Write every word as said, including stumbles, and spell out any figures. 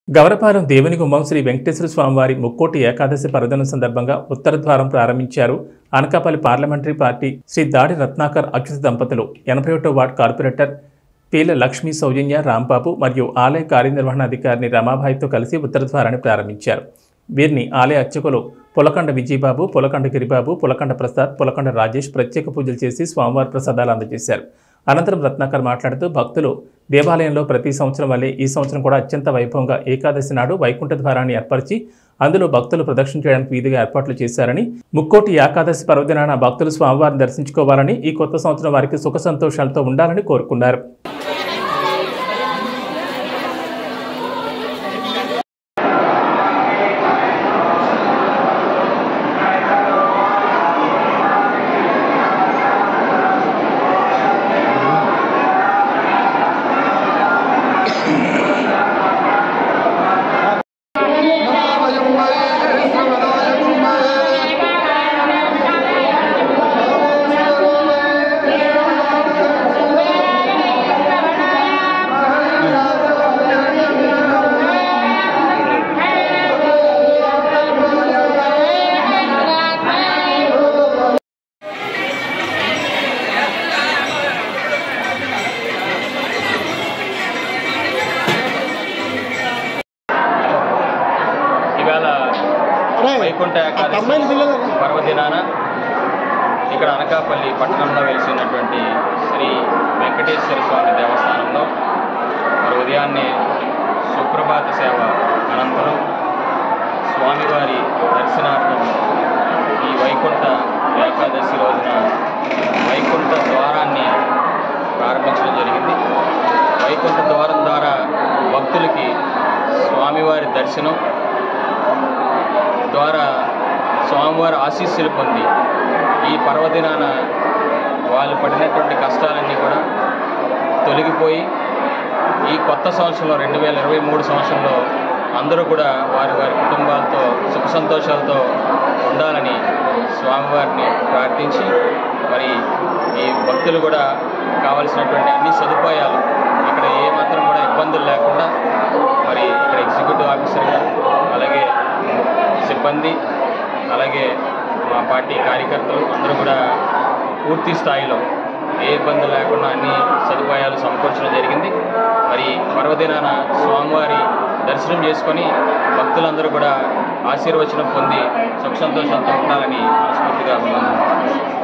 గవరపాలెం దేవుని గుమ్మం శ్రీ వెంకటేశ్వర స్వామివారి ముక్కోటి ఏకాదశి పర్వదినం సందర్భంగా ఉత్తర ద్వారం ప్రారంభించారు. అనకాపల్లి పార్లమెంటరీ పార్టీ శ్రీ దాడి రత్నాకర్ అచ్యుత దంపతులు ఎనభై ఒకటో వార్డు కార్పొరేటర్ పీల లక్ష్మీ సౌజన్య రాంబాబు మరియు ఆలయ కార్యనిర్వహణాధికారిని రమాబాయితో కలిసి ఉత్తర ద్వారాన్ని ప్రారంభించారు. వీరిని ఆలయ అర్చకులు పులకండ విజయబాబు, పులకండ గిరిబాబు, పులకండ ప్రసాద్, పులకండ రాజేష్ ప్రత్యేక పూజలు చేసి స్వామివారి ప్రసాదాలు అందజేశారు. అనంతరం రత్నాకర్ మాట్లాడుతూ భక్తులు దేవాలయంలో ప్రతి సంవత్సరం వల్లే ఈ సంవత్సరం కూడా అత్యంత వైభవంగా ఏకాదశి నాడు వైకుంఠ ద్వారాన్ని ఏర్పరిచి అందులో భక్తులు ప్రదక్షిణ చేయడానికి వీధిగా ఏర్పాట్లు చేశారని, ముక్కోటి ఏకాదశి పర్వదినాన భక్తులు స్వామివారిని దర్శించుకోవాలని, ఈ కొత్త సంవత్సరం వారికి సుఖ సంతోషాలతో ఉండాలని కోరుకున్నారు. వైకుంఠ ఏకాదశి పర్వదినాన ఇక్కడ అనకాపల్లి పట్టణంలో వెలిసినటువంటి శ్రీ వెంకటేశ్వర స్వామి దేవస్థానంలో మరి ఉదయాన్నే సుప్రభాత సేవ అనంతరం స్వామివారి దర్శనార్థం ఈ వైకుంఠ ఏకాదశి రోజున వైకుంఠ ద్వారాన్ని ప్రారంభించడం జరిగింది. వైకుంఠ ద్వారం ద్వారా భక్తులకి స్వామివారి దర్శనం ద్వారా స్వామివారి ఆశీస్సులు పొంది ఈ పర్వదినాన వాళ్ళు పడినటువంటి కష్టాలన్నీ కూడా తొలగిపోయి ఈ కొత్త సంవత్సరంలో రెండు వేల ఇరవై మూడు సంవత్సరంలో అందరూ కూడా వారి వారి కుటుంబాలతో సుఖ సంతోషాలతో ఉండాలని స్వామివారిని ప్రార్థించి మరి ఈ భక్తులు కూడా కావలసినటువంటి అన్ని సదుపాయాలు ఇక్కడ ఏమాత్రం కూడా ఇబ్బందులు లేకుండా మరి ఇక్కడ ఎగ్జిక్యూటివ్ ఆఫీసర్గా అలాగే సిబ్బంది అలాగే మా పార్టీ కార్యకర్తలు అందరూ కూడా పూర్తి స్థాయిలో ఏ ఇబ్బంది లేకుండా అన్ని సదుపాయాలు సమకూర్చడం జరిగింది. మరి పర్వదినాన స్వామివారి దర్శనం చేసుకొని భక్తులందరూ కూడా ఆశీర్వచనం పొంది సుఖ సంతోషాలతో ఉండాలని మనస్ఫూర్తిగా అభినందనలు.